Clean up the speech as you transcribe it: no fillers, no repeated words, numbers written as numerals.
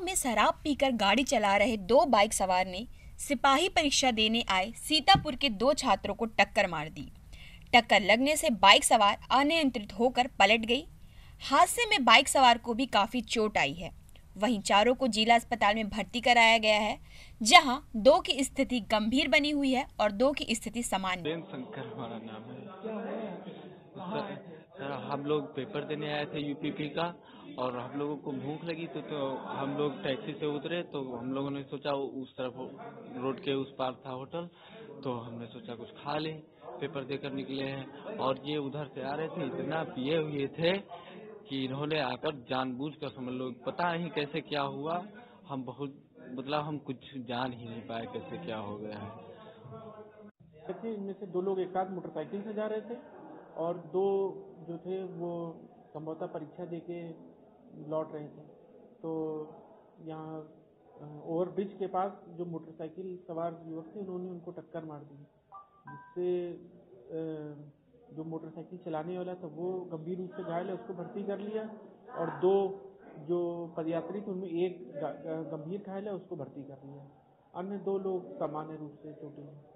में शराब पीकर गाड़ी चला रहे दो बाइक सवार ने सिपाही परीक्षा देने आए सीतापुर के दो छात्रों को टक्कर मार दी। टक्कर लगने से बाइक सवार अनियंत्रित होकर पलट गई। हादसे में बाइक सवार को भी काफी चोट आई है। वहीं चारों को जिला अस्पताल में भर्ती कराया गया है, जहां दो की स्थिति गंभीर बनी हुई है और दो की स्थिति सामान्य। शंकर हमारा नाम है। सर हम लोग पेपर देने आए थे यूपीपी का, और हम लोगों को भूख लगी तो हम लोग टैक्सी से उतरे तो हम लोगों ने सोचा उस तरफ रोड के उस पार था होटल, तो हमने सोचा कुछ खा ले, पेपर देकर निकले हैं। और ये उधर से आ रहे थे, इतना पिए हुए थे कि इन्होंने आकर जानबूझकर, समझ लो पता नहीं कैसे क्या हुआ, हम बहुत हम कुछ जान ही नहीं पाए कैसे क्या हो गया है। इनमें से दो लोग एक साथ मोटरसाइकिल से जा रहे थे और दो जो थे वो संभवतः परीक्षा देके लौट रहे थे। तो यहाँ ओवर ब्रिज के पास जो मोटरसाइकिल सवार युवक थे उन्होंने उनको टक्कर मार दी, जिससे जो मोटरसाइकिल चलाने वाला था वो गंभीर रूप से घायल है, उसको भर्ती कर लिया, और दो जो पदयात्री थे उनमें एक गंभीर घायल है, उसको भर्ती कर लिया। अन्य दो लोग सामान्य रूप से चोटिल हैं।